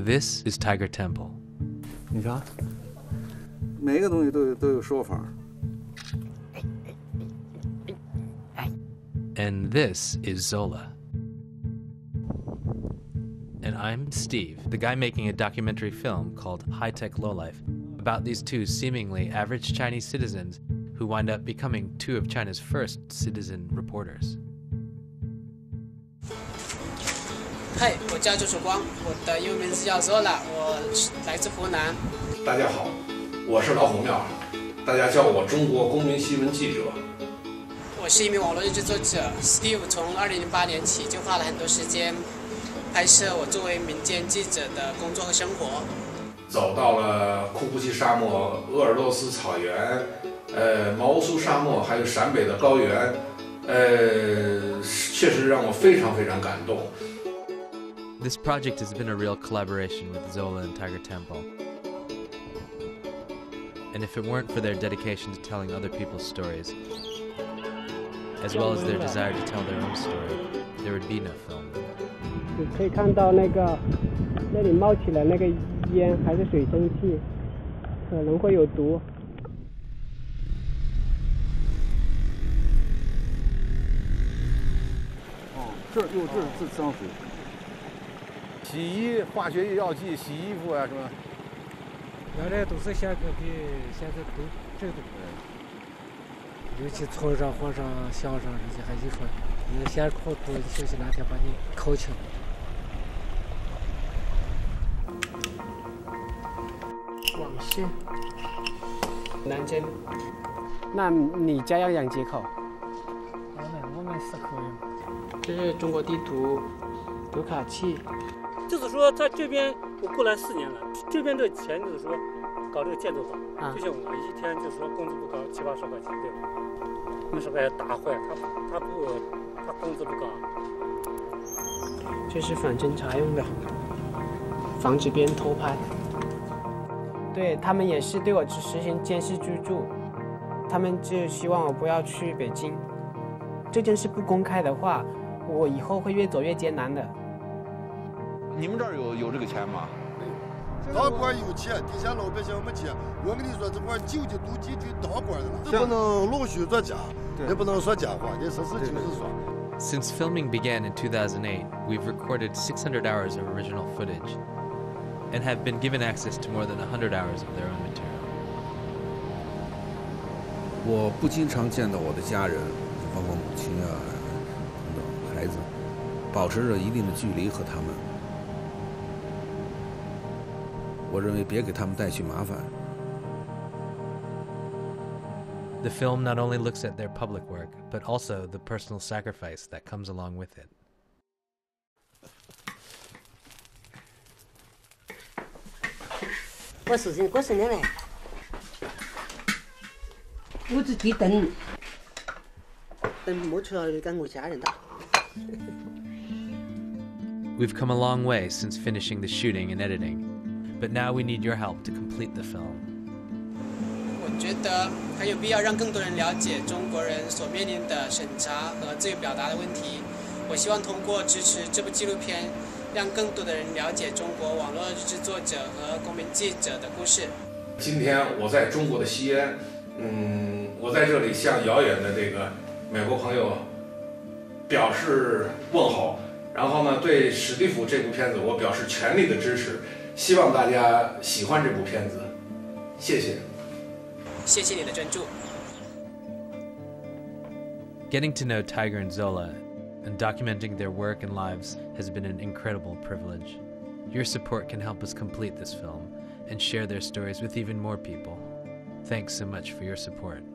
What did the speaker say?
This is Tiger Temple. 你瞧， 每个东西都有说法。 And this is Zola. And I'm Steve, the guy making a documentary film called High Tech Lowlife about these two seemingly average Chinese citizens who wind up becoming two of China's first citizen reporters. 嗨，我叫周曙光，我的英文名字叫 Zola， 我来自湖南。 大家好，我是老虎庙，大家叫我中国公民新闻记者。 我是一名网络日志作者 Steve， 从2008年起就花了很多时间拍摄我作为民间记者的工作和生活。 走到了库布齐沙漠、鄂尔多斯草原、毛乌苏沙漠，还有陕北的高原，确实让我非常非常感动。 This project has been a real collaboration with Zola and Tiger Temple. And if it weren't for their dedication to telling other people's stories, as well as their desire to tell their own story, there would be no film. 你可以看到那里冒起来那个烟还是水蒸气，可能会有毒。 哦，这是脏水。 洗衣、化学药剂、洗衣服啊什么。 原来都是下个的，现在都这都。尤其头上、或上、项上这些还一说，你先扣住，休息2天把你扣清。网线，南针。那你家要养几口？我们4口人。这是中国地图，读卡器。 就是说，在这边我过来4年了，这边的钱就是说搞这个建筑房，就像我一天就是说工资不高，70-80块钱，对吧？那时候还打坏，他工资不高。 这是反侦查用的，防止别人偷拍。对他们也是对我实行监视居住，他们就希望我不要去北京。这件事不公开的话，我以后会越走越艰难的。 你们这儿有这个钱吗？ 大官有钱，底下老百姓没钱。我跟你说，这块9级都进军大官的了，这不能弄虚作假，也不能说假话，这实事求是说。 Since filming began in 2008, we've recorded 600 hours of original footage and have been given access to more than 100 hours of their own material. 我不经常见到我的家人，包括母亲啊等等孩子，保持着一定的距离和他们。我认为别给他们带去麻烦。 The film not only looks at their public work, but also the personal sacrifice that comes along with it. 我是人嘞，我自己等没出来跟我家人的。 We've come a long way since finishing the shooting and editing, but now we need your help to complete the film. 我觉得很有必要让更多人了解中国人所面临的审查和自由表达的问题。我希望通过支持这部纪录片，让更多的人了解中国网络日志作者和公民记者的故事。 今天我在中国的西安，我在这里向遥远的这个美国朋友表示问候。然后呢，对史蒂夫这部片子我表示全力的支持，希望大家喜欢这部片子，谢谢。 谢谢你的专注。 Getting to know Tiger and Zola and documenting their work and lives has been an incredible privilege. Your support can help us complete this film and share their stories with even more people. Thanks so much for your support.